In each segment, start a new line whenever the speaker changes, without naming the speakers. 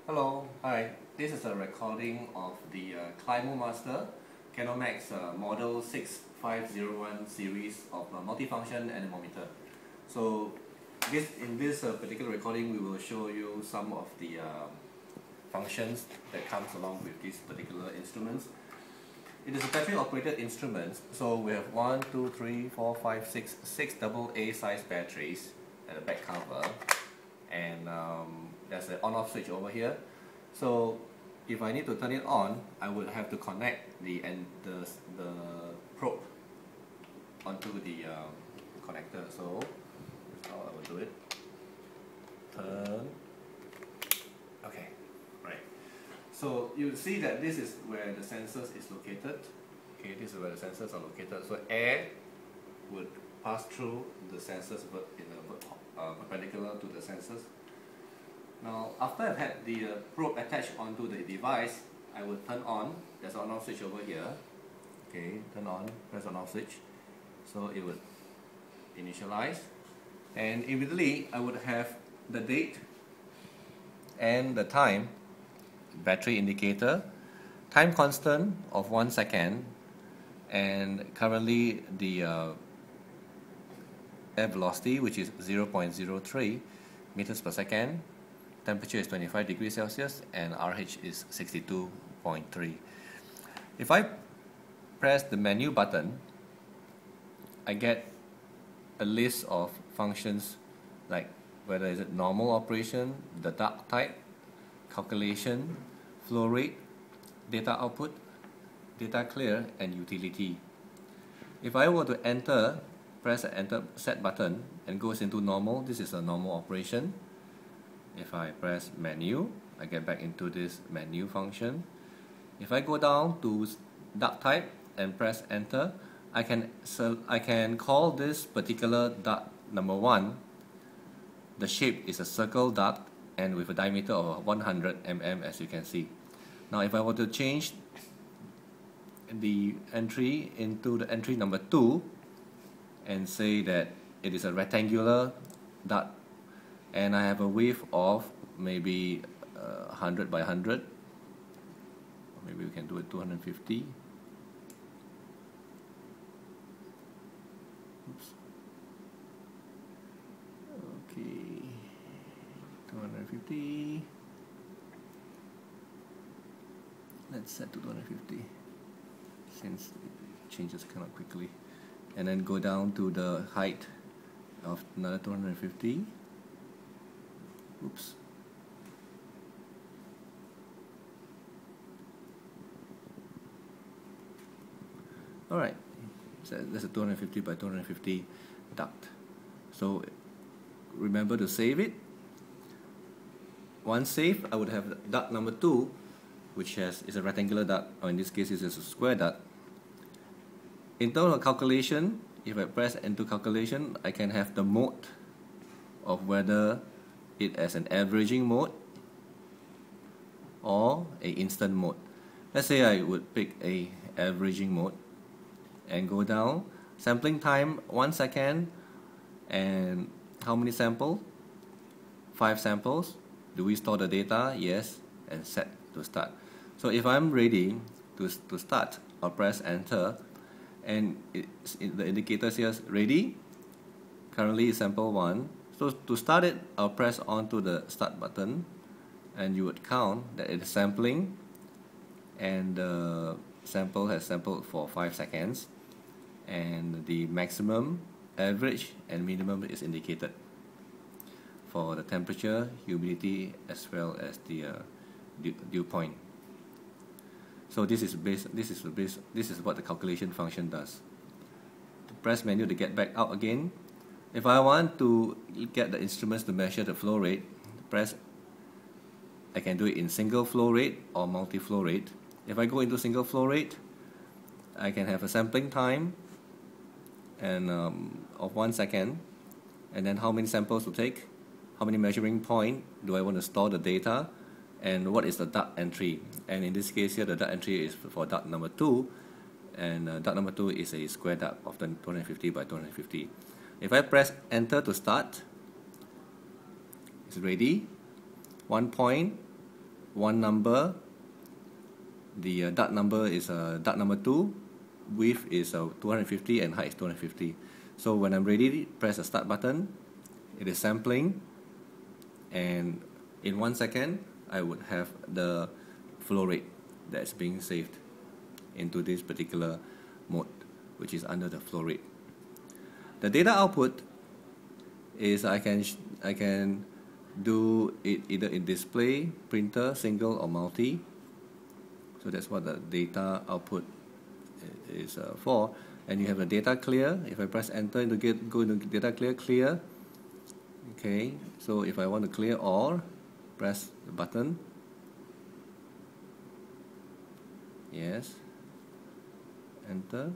Hello, hi. This is a recording of the ClimoMaster Canomax model 6501 series of multifunction anemometer. So in this particular recording we will show you some of the functions that comes along with these particular instruments. It is a battery operated instrument, so we have 1, 2, 3, 4, 5, 6 AA size batteries at the back cover, and there's an on-off switch over here. So if I need to turn it on, I would have to connect the probe onto the connector. So that's how I will do it. Turn. Okay, right. So you see that this is where the sensors is located. Okay, this is where the sensors are located. So air would pass through the sensors in a perpendicular to the sensors. Now, after I've had the probe attached onto the device, I will turn on. There's an on-off switch over here. Okay, turn on, press on-off switch. So it would initialize, and immediately I would have the date and the time, battery indicator, time constant of 1 second, and currently the air velocity, which is 0.03 meters per second. Temperature is 25 degrees Celsius and RH is 62.3. If I press the menu button, I get a list of functions like whether is it normal operation, the dark type, calculation, flow rate, data output, data clear, and utility. If I were to press the enter set button and goes into normal, this is a normal operation. If I press menu, I get back into this menu function. If I go down to duct type and press enter, I can call this particular duct number 1. The shape is a circle duct and with a diameter of 100 mm, as you can see. Now if I were to change the entry into the entry number 2 and say that it is a rectangular duct, and I have a width of maybe 100 by 100, maybe we can do it 250. Oops. Okay, 250. Let's set to 250 since it changes kind of quickly, and then go down to the height of another 250. Oops. Alright, so that's a 250 by 250 duct. So remember to save it. Once saved, I would have duct number 2, which is a rectangular duct, or in this case it is a square duct. In terms of calculation, if I press into calculation, I can have the mode of whether it as an averaging mode or a instant mode. Let's say I would pick a averaging mode and go down. Sampling time 1 second, and how many samples? 5 samples. Do we store the data? Yes, and set to start. So if I'm ready to start, I'll press enter, and the indicator says ready. Currently sample 1. So to start it, I'll press onto the start button, and you would count that it is sampling, and the sample has sampled for 5 seconds, and the maximum, average, and minimum is indicated for the temperature, humidity, as well as the dew point. So this is what the calculation function does. To press menu to get back out again. If I want to get the instruments to measure the flow rate, I can do it in single flow rate or multi-flow rate. If I go into single flow rate, I can have a sampling time and of 1 second, and then how many samples to take, how many measuring point do I want to store the data, and what is the duct entry. And in this case here, the duct entry is for duct number 2, and duct number 2 is a square duct of 250 by 250. If I press enter to start, it's ready. 1 point, one number. The duct number is duct number 2, width is 250 and height is 250. So when I'm ready, press the start button. It is sampling, and in 1 second I would have the flow rate that's being saved into this particular mode, which is under the flow rate. The data output is I can do it either in display, printer, single or multi. So that's what the data output is for. And you have the data clear. If I press enter to go into data clear. Okay, so if I want to clear all, press the button. Yes. Enter.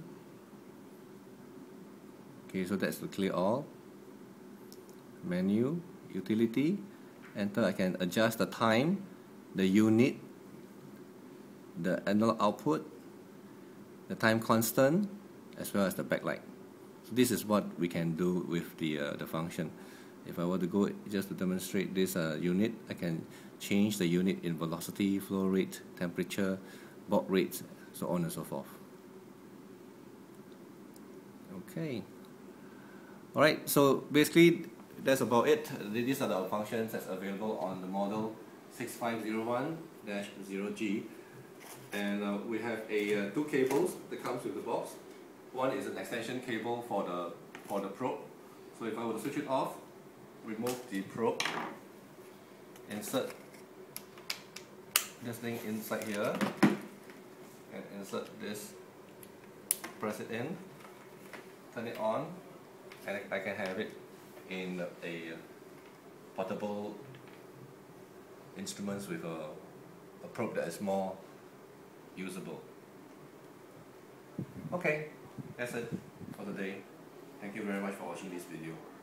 Okay, so that's to clear all. Menu, utility, enter. I can adjust the time, the unit, the analog output, the time constant, as well as the backlight. So this is what we can do with the function. If I were to go just to demonstrate this unit, I can change the unit in velocity, flow rate, temperature, baud rate, so on and so forth. Okay. Alright, so basically that's about it. These are the functions that's available on the model 6501-0G. And we have two cables that comes with the box. One is an extension cable for the probe. So if I were to switch it off, remove the probe, insert this thing inside here, and insert this, press it in, turn it on, and I can have it in a portable instruments with a probe that is more usable. Okay, that's it for today. Thank you very much for watching this video.